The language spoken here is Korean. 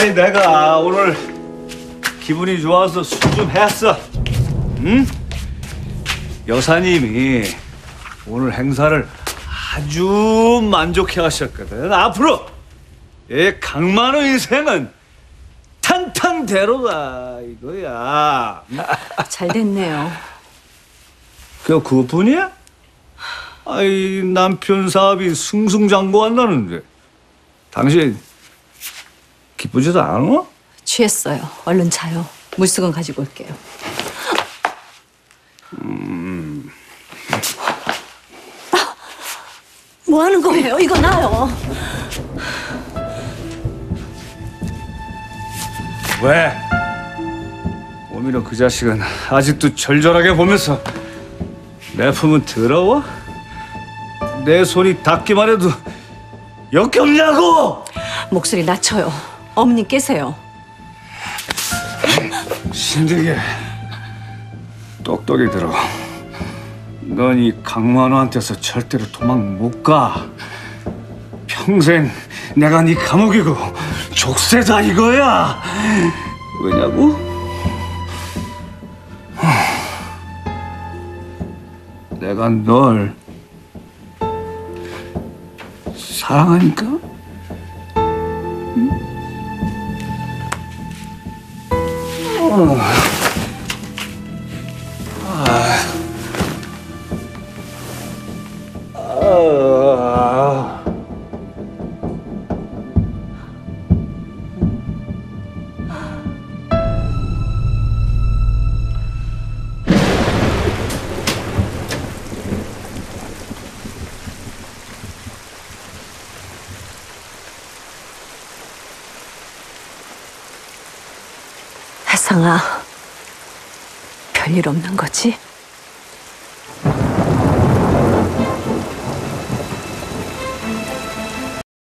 내가 오늘 기분이 좋아서 술 좀 했어. 응? 여사님이 오늘 행사를 아주 만족해 하셨거든. 앞으로 이 강만우 인생은 탄탄대로다 이거야. 잘 됐네요. 그것뿐이야? 아이 남편 사업이 승승장구한다는데 당신 기쁘지도 않아? 취했어요. 얼른 자요. 물수건 가지고 올게요. 뭐 하는 거예요? 이거 놔요. 왜? 오미려 그 자식은 아직도 절절하게 보면서 내 품은 더러워? 내 손이 닿기만 해도 역겹냐고! 목소리 낮춰요. 어머님 깨세요. 신되게 똑똑히 들어. 넌 이 강만우한테서 절대로 도망 못 가. 평생 내가 네 감옥이고 족쇄다 이거야. 왜냐고? 내가 널 사랑하니까? 응? 혜상아, 별일 없는 거지?